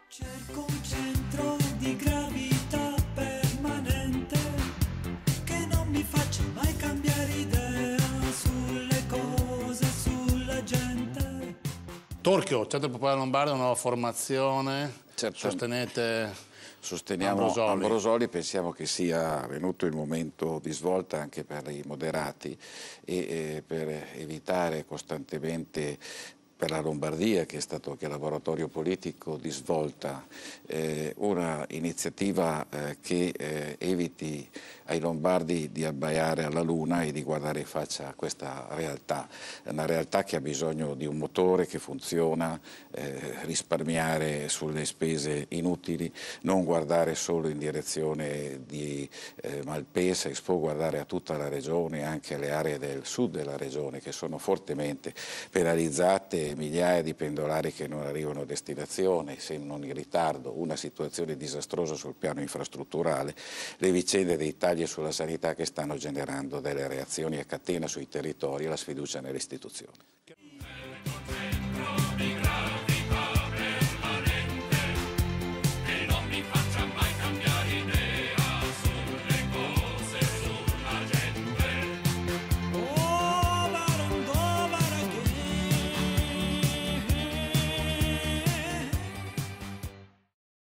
Cerco un centro di gravità permanente che non mi faccia mai cambiare idea sulle cose, sulla gente. Torchio, Centro Popolare Lombardo, una nuova formazione, Sosteniamo Ambrosoli, pensiamo che sia venuto il momento di svolta anche per i moderati e per evitare costantemente per la Lombardia, che è stato anche laboratorio politico di svolta, una iniziativa che eviti ai lombardi di abbaiare alla luna e di guardare in faccia a questa realtà. È una realtà che ha bisogno di un motore che funziona, risparmiare sulle spese inutili, non guardare solo in direzione di Malpensa, Expo, guardare a tutta la regione, anche alle aree del sud della regione che sono fortemente penalizzate, migliaia di pendolari che non arrivano a destinazione, se non in ritardo, una situazione disastrosa sul piano infrastrutturale, le vicende dei tagli sulla sanità che stanno generando delle reazioni a catena sui territori e la sfiducia nelle istituzioni.